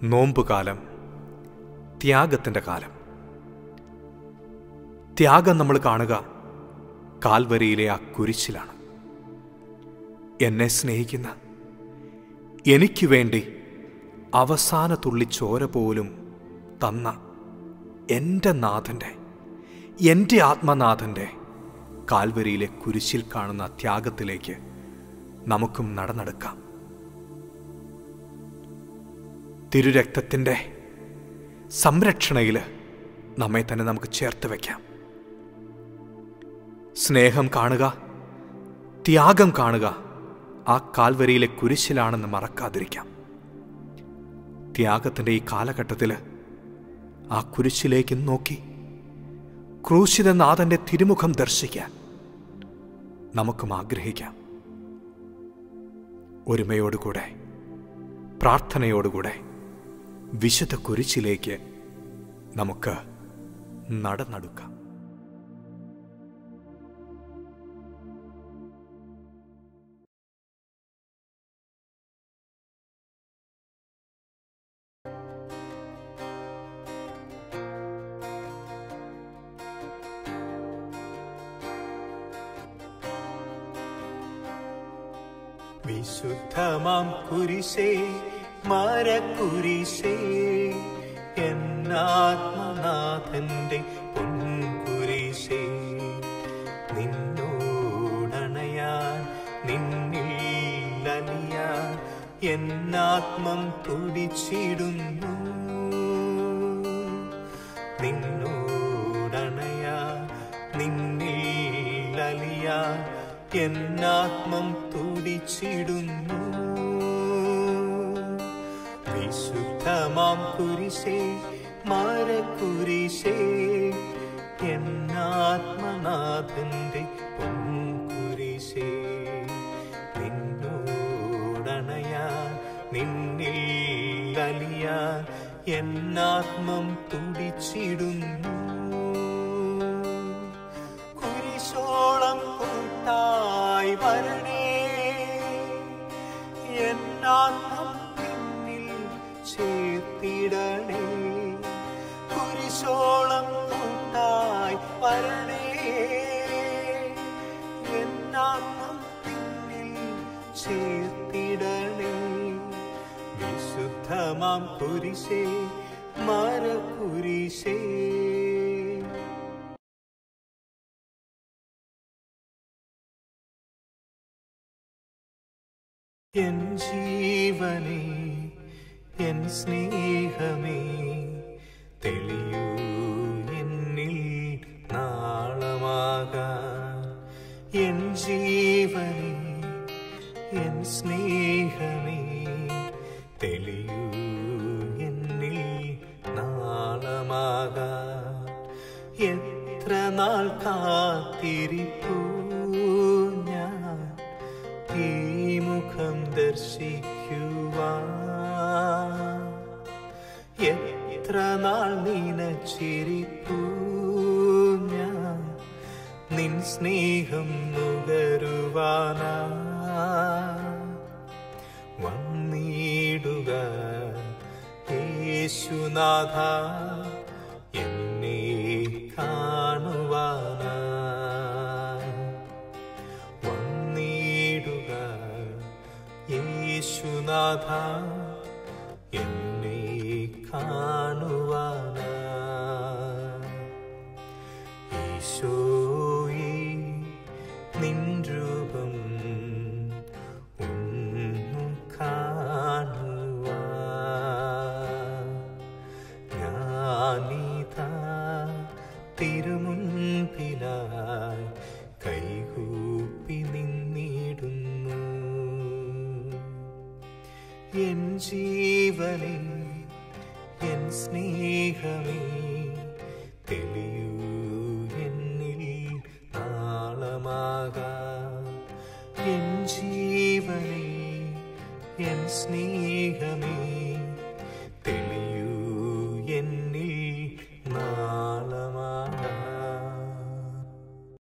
നോമ്പുകാലം, ത്യാഗത്തിൻ്റെ കാലം. ത്യാഗം നമ്മൾ കാണുക കാൽവരിയിലെ ആ കുരിശിലാണ്. എന്നെ സ്നേഹിക്കുന്ന, എനിക്ക് വേണ്ടി അവസാന തുള്ളി ചോര പോലും തന്ന എൻ്റെ നാഥൻ്റെ, എൻ്റെ ആത്മനാഥൻ്റെ കാൽവരിയിലെ കുരിശിൽ കാണുന്ന ത്യാഗത്തിലേക്ക് നമുക്കും നടന്നെടുക്കാം. തിരുരക്തത്തിൻ്റെ സംരക്ഷണയിൽ നമ്മെ തന്നെ നമുക്ക് ചേർത്ത് വയ്ക്കാം. സ്നേഹം കാണുക, ത്യാഗം കാണുക ആ കാൽവരിയിലെ കുരിശിലാണെന്ന് മറക്കാതിരിക്കാം. ത്യാഗത്തിൻ്റെ ഈ കാലഘട്ടത്തിൽ ആ കുരിശിലേക്ക് നോക്കി ക്രൂശിതനാഥൻ്റെ തിരുമുഖം ദർശിക്കാൻ നമുക്കും ആഗ്രഹിക്കാം. ഒരുമയോടുകൂടെ, പ്രാർത്ഥനയോടുകൂടെ വിശുദ്ധ കുരിശിലേക്ക് നമുക്ക് നടന്നെടുക്കാം. വിശുദ്ധമാം കുരിശേ, മരക്കുരിശേ, എന്നാത്മനാഥന്റെ പൊൻകുരിശേ, നിന്നോടണയാൻ നിന്നിൽ അലിയാൻ എന്നാത്മം തുടിച്ചിടുന്നു. നിന്നോടണയാൻ നിന്നിൽ അലിയാൻ എന്നാത്മം തുടിച്ചിടുന്നു. വിശുദ്ധമാം കുരിശേ, മരക്കുരിശേ, എന്നാത്മനാഥന്റെ പൊൻകുരിശേ, നിന്നോടണയാൻ നിന്നിൽ അലിയാൻ എന്നാത്മം തുടിച്ചിടുന്നു. കുരിശോളം കൂട്ടായി വരണേ, എന്നാത്മം പിന്നിൽ ചേർത്തിടണേ. കുരിശോളം കൂട്ടായി വരണേ, എന്നാത്മം പിന്നിൽ ചേർത്തിടണേ. വിശുദ്ധമാം കുരിശേ, മരക്കുരിശേ. എൻ ജീവനേ, എൻ സ്നേഹമേ, തെളിയൂ എന്നിൽ നാളമാകാൻ. എൻ ജീവനേ, എൻ സ്നേഹമേ, തെളിയൂ എന്നിൽ നാളമാകാൻ. എത്ര നാൾ കാത്തിരിപ്പൂ ഞാൻ ഈ മുഖം ദർശിക്കുവാൻ. എത്ര നാൾ നനച്ചിരിപ്പൂ ഞാൻ നിൻ സ്നേഹം നുകരുവാനാ. വന്നിടുക യേശുനാഥ, എന്നെ കാണുവാനാ. വന്നിടുക യേശുനാഥ, എന്നെ കാണുവാനാ. ഈശോയേ, നിൻ രൂപം ഒന്നു കാണുവാൻ ഞാനിതാ തിരുമുൻപിലായി കൈകൂപ്പി നിന്നിടുന്നു. എൻ ജീവനേ, എൻ സ്നേഹമേ, തെളിയൂ എന്നിൽ നാളമാകാൻ. എൻ ജീവനേ, എൻ സ്നേഹമേ,